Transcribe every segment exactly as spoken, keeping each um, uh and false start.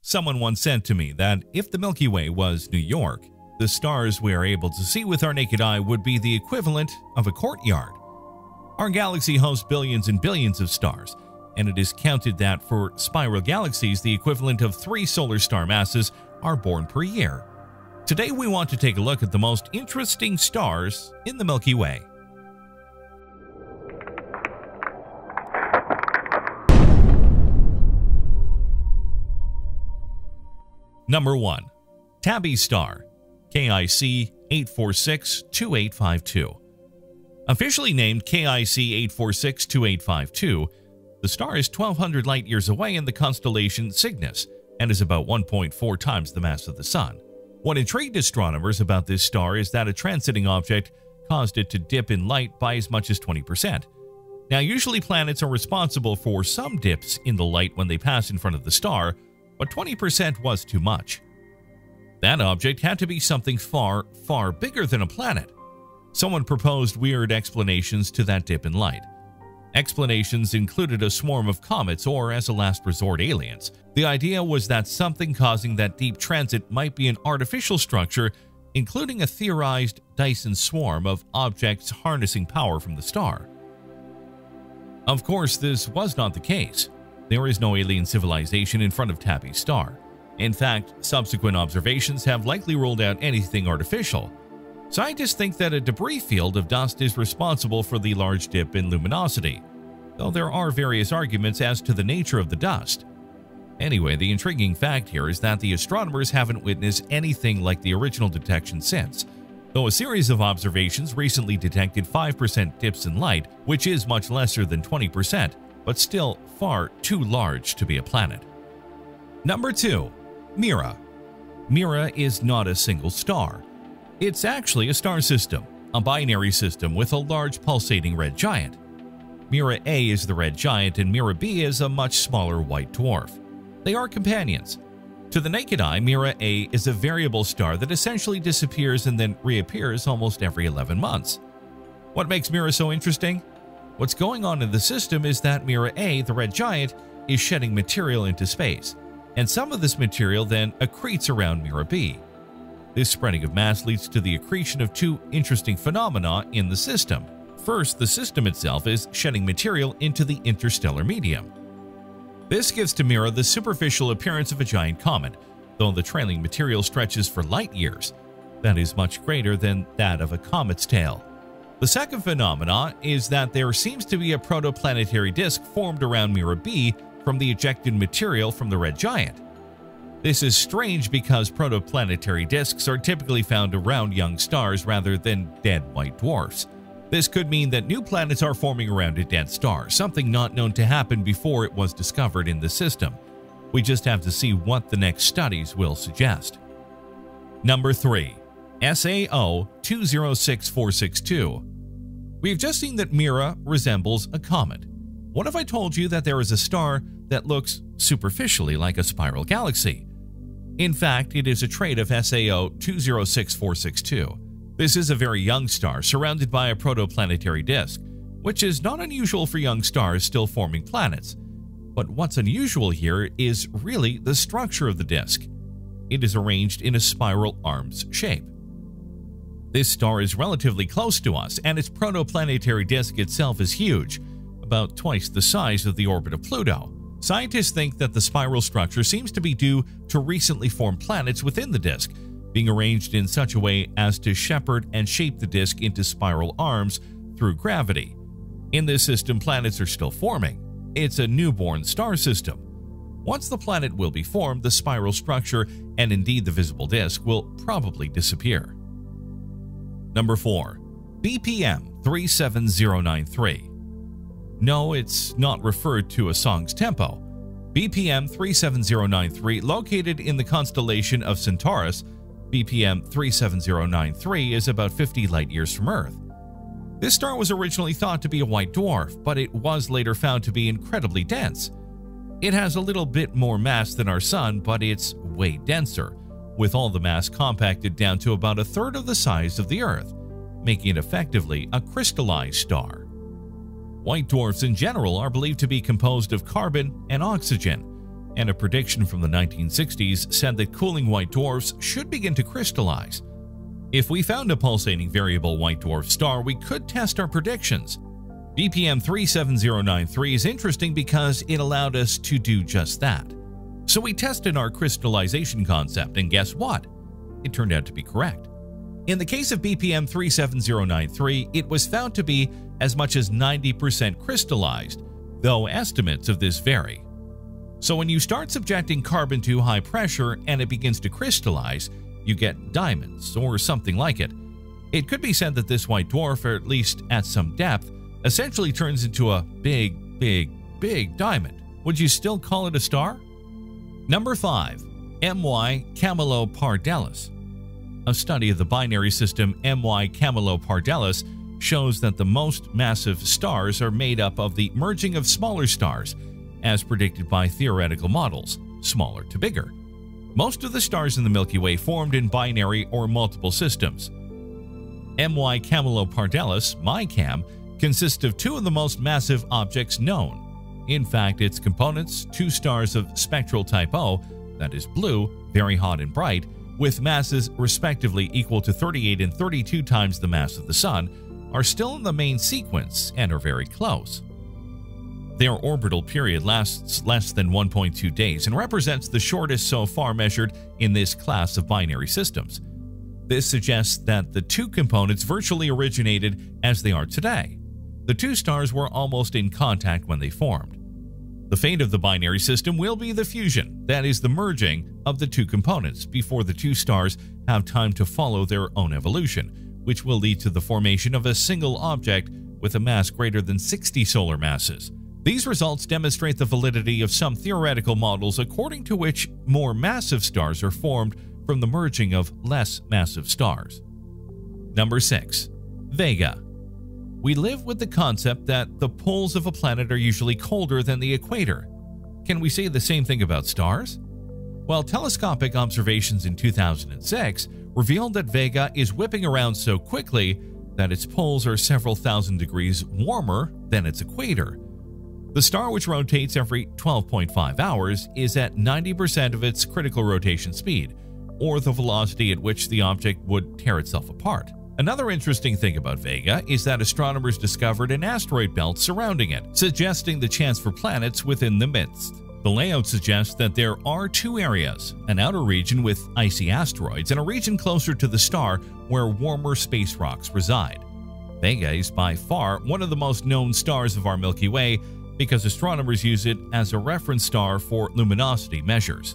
Someone once said to me that if the Milky Way was New York, the stars we are able to see with our naked eye would be the equivalent of a courtyard. Our galaxy hosts billions and billions of stars, and it is counted that for spiral galaxies, the equivalent of three solar star masses are born per year. Today we want to take a look at the most interesting stars in the Milky Way. Number one. Tabby Star, K I C eight four six two eight five two. Officially named K I C eight four six two eight five two, the star is twelve hundred light-years away in the constellation Cygnus and is about one point four times the mass of the Sun. What intrigued astronomers about this star is that a transiting object caused it to dip in light by as much as twenty percent. Now, usually planets are responsible for some dips in the light when they pass in front of the star, but twenty percent was too much. That object had to be something far, far bigger than a planet. Someone proposed weird explanations to that dip in light. Explanations included a swarm of comets or, as a last resort, aliens. The idea was that something causing that deep transit might be an artificial structure, including a theorized Dyson swarm of objects harnessing power from the star. Of course, this was not the case. There is no alien civilization in front of Tabby Star. In fact, subsequent observations have likely ruled out anything artificial. Scientists think that a debris field of dust is responsible for the large dip in luminosity, though there are various arguments as to the nature of the dust. Anyway, the intriguing fact here is that the astronomers haven't witnessed anything like the original detection since, though a series of observations recently detected five percent dips in light, which is much lesser than twenty percent, but still far too large to be a planet. Number two. Mira. Mira is not a single star. It's actually a star system, a binary system with a large pulsating red giant. Mira A is the red giant and Mira B is a much smaller white dwarf. They are companions. To the naked eye, Mira A is a variable star that essentially disappears and then reappears almost every eleven months. What makes Mira so interesting? What's going on in the system is that Mira A, the red giant, is shedding material into space, and some of this material then accretes around Mira B. This spreading of mass leads to the accretion of two interesting phenomena in the system. First, the system itself is shedding material into the interstellar medium. This gives to Mira the superficial appearance of a giant comet, though the trailing material stretches for light years. That is much greater than that of a comet's tail. The second phenomenon is that there seems to be a protoplanetary disk formed around Mira B from the ejected material from the red giant. This is strange because protoplanetary disks are typically found around young stars rather than dead white dwarfs. This could mean that new planets are forming around a dead star, something not known to happen before it was discovered in the system. We just have to see what the next studies will suggest. Number three. S A O two zero six four six two. We've just seen that Mira resembles a comet. What if I told you that there is a star that looks superficially like a spiral galaxy? In fact, it is a trait of S A O two zero six four six two. This is a very young star surrounded by a protoplanetary disk, which is not unusual for young stars still forming planets. But what's unusual here is really the structure of the disk. It is arranged in a spiral arms shape. This star is relatively close to us, and its protoplanetary disk itself is huge, about twice the size of the orbit of Pluto. Scientists think that the spiral structure seems to be due to recently formed planets within the disk, being arranged in such a way as to shepherd and shape the disk into spiral arms through gravity. In this system, planets are still forming. It's a newborn star system. Once the planet will be formed, the spiral structure, and indeed the visible disk, will probably disappear. Number four. B P M three seven zero nine three. No, it's not referred to a song's tempo. B P M three seven zero nine three, located in the constellation of Centaurus, B P M three seven zero nine three is about fifty light-years from Earth. This star was originally thought to be a white dwarf, but it was later found to be incredibly dense. It has a little bit more mass than our Sun, but it's way denser, with all the mass compacted down to about a third of the size of the Earth, making it effectively a crystallized star. White dwarfs in general are believed to be composed of carbon and oxygen, and a prediction from the nineteen sixties said that cooling white dwarfs should begin to crystallize. If we found a pulsating variable white dwarf star, we could test our predictions. B P M three seven zero nine three is interesting because it allowed us to do just that. So we tested our crystallization concept, and guess what? It turned out to be correct. In the case of B P M three seven zero nine three, it was found to be as much as ninety percent crystallized, though estimates of this vary. So when you start subjecting carbon to high pressure and it begins to crystallize, you get diamonds or something like it. It could be said that this white dwarf, or at least at some depth, essentially turns into a big, big, big diamond. Would you still call it a star? Number five. M Y Camelot Pardalis. A study of the binary system M Y Camelot Pardalis shows that the most massive stars are made up of the merging of smaller stars, as predicted by theoretical models, smaller to bigger. Most of the stars in the Milky Way formed in binary or multiple systems. M Y Camelot Pardalis, MyCam, consists of two of the most massive objects known. In fact, its components, two stars of spectral type O, that is blue, very hot and bright, with masses respectively equal to thirty-eight and thirty-two times the mass of the Sun, are still in the main sequence and are very close. Their orbital period lasts less than one point two days and represents the shortest so far measured in this class of binary systems. This suggests that the two components virtually originated as they are today. The two stars were almost in contact when they formed. The fate of the binary system will be the fusion, that is, the merging of the two components before the two stars have time to follow their own evolution, which will lead to the formation of a single object with a mass greater than sixty solar masses. These results demonstrate the validity of some theoretical models according to which more massive stars are formed from the merging of less massive stars. Number six. Vega. We live with the concept that the poles of a planet are usually colder than the equator. Can we say the same thing about stars? Well, telescopic observations in two thousand six revealed that Vega is whipping around so quickly that its poles are several thousand degrees warmer than its equator. The star, which rotates every twelve point five hours, is at ninety percent of its critical rotation speed, or the velocity at which the object would tear itself apart. Another interesting thing about Vega is that astronomers discovered an asteroid belt surrounding it, suggesting the chance for planets within the midst. The layout suggests that there are two areas, an outer region with icy asteroids and a region closer to the star where warmer space rocks reside. Vega is by far one of the most known stars of our Milky Way because astronomers use it as a reference star for luminosity measures.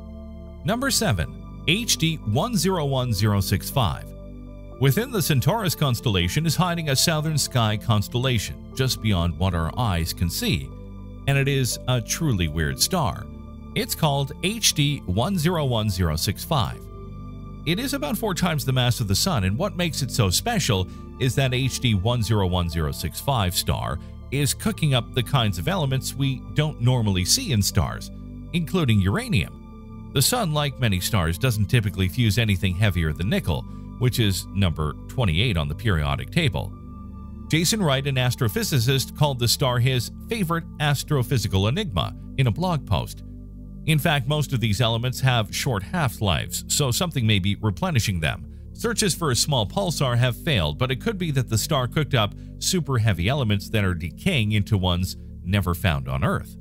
Number seven. H D one zero one zero six five. Within the Centaurus constellation is hiding a southern sky constellation just beyond what our eyes can see, and it is a truly weird star. It's called H D one zero one zero six five. It is about four times the mass of the Sun, and what makes it so special is that H D one zero one zero six five star is cooking up the kinds of elements we don't normally see in stars, including uranium. The Sun, like many stars, doesn't typically fuse anything heavier than nickel, which is number twenty-eight on the periodic table. Jason Wright, an astrophysicist, called the star his favorite astrophysical enigma in a blog post. In fact, most of these elements have short half-lives, so something may be replenishing them. Searches for a small pulsar have failed, but it could be that the star cooked up super heavy elements that are decaying into ones never found on Earth.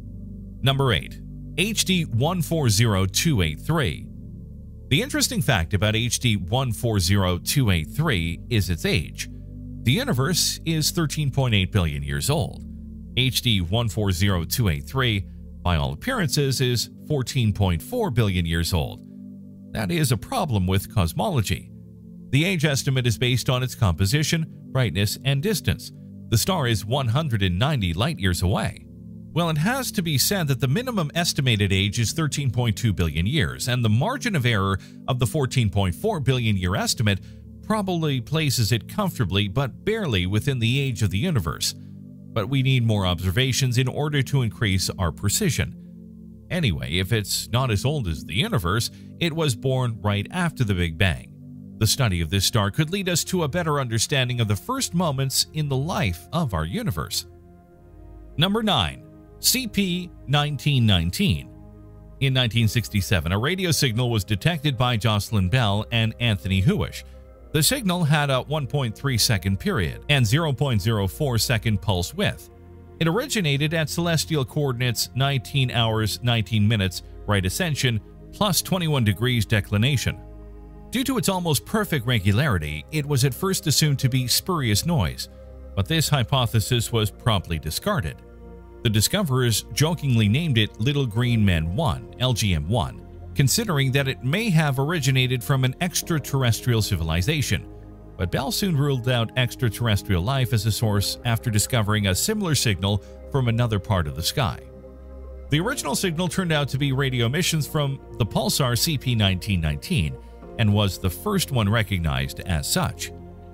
Number eight. H D one four zero two eight three. The interesting fact about H D one four zero two eight three is its age. The universe is thirteen point eight billion years old. H D one four zero two eight three, by all appearances, is fourteen point four billion years old. That is a problem with cosmology. The age estimate is based on its composition, brightness, and distance. The star is one hundred ninety light-years away. Well, it has to be said that the minimum estimated age is thirteen point two billion years, and the margin of error of the fourteen point four billion year estimate probably places it comfortably but barely within the age of the universe. But we need more observations in order to increase our precision. Anyway, if it's not as old as the universe, it was born right after the Big Bang. The study of this star could lead us to a better understanding of the first moments in the life of our universe. Number nine. C P nineteen nineteen. In nineteen sixty-seven, a radio signal was detected by Jocelyn Bell and Anthony Hewish. The signal had a one point three second period and zero point zero four second pulse width. It originated at celestial coordinates nineteen hours, nineteen minutes, right ascension, plus twenty-one degrees declination. Due to its almost perfect regularity, it was at first assumed to be spurious noise, but this hypothesis was promptly discarded. The discoverers jokingly named it Little Green Men one, L G M one, considering that it may have originated from an extraterrestrial civilization, but Bell soon ruled out extraterrestrial life as a source after discovering a similar signal from another part of the sky. The original signal turned out to be radio emissions from the pulsar C P nineteen nineteen and was the first one recognized as such.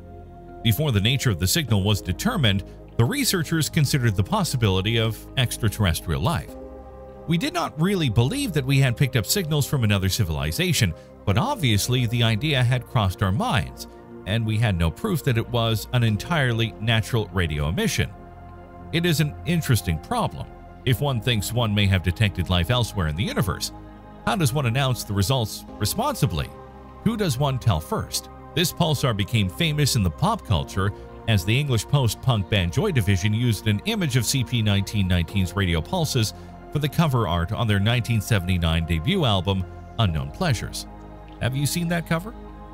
Before the nature of the signal was determined, the researchers considered the possibility of extraterrestrial life. We did not really believe that we had picked up signals from another civilization, but obviously the idea had crossed our minds, and we had no proof that it was an entirely natural radio emission. It is an interesting problem. If one thinks one may have detected life elsewhere in the universe, how does one announce the results responsibly? Who does one tell first? This pulsar became famous in the pop culture as the English post-punk band Joy Division used an image of C P nineteen nineteen's radio pulses for the cover art on their nineteen seventy-nine debut album, Unknown Pleasures. Have you seen that cover?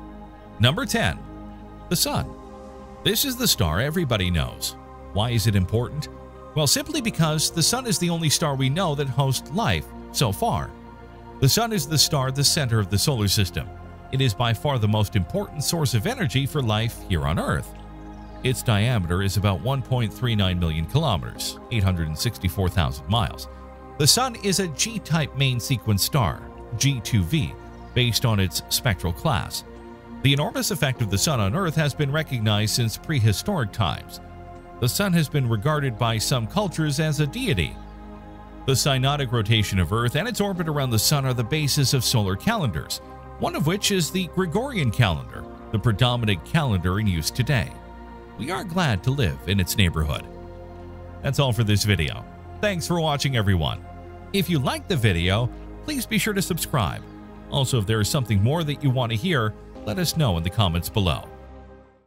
Number ten. The Sun. This is the star everybody knows. Why is it important? Well, simply because the Sun is the only star we know that hosts life so far. The Sun is the star at the center of the solar system. It is by far the most important source of energy for life here on Earth. Its diameter is about one point three nine million kilometers, eight hundred sixty-four thousand miles. The Sun is a G-type main sequence star, G two V, based on its spectral class. The enormous effect of the Sun on Earth has been recognized since prehistoric times. The Sun has been regarded by some cultures as a deity. The synodic rotation of Earth and its orbit around the Sun are the basis of solar calendars, one of which is the Gregorian calendar, the predominant calendar in use today. We are glad to live in its neighborhood. That's all for this video. Thanks for watching, everyone. If you liked the video, please be sure to subscribe. Also, if there is something more that you want to hear, let us know in the comments below.